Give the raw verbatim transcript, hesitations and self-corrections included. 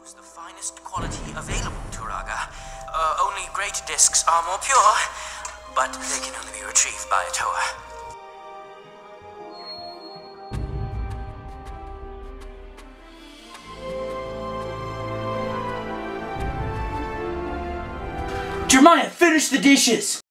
is the finest quality available, Turaga. Uh, only great discs are more pure, but they can only be retrieved by a tower. Jeremiah, finish the dishes!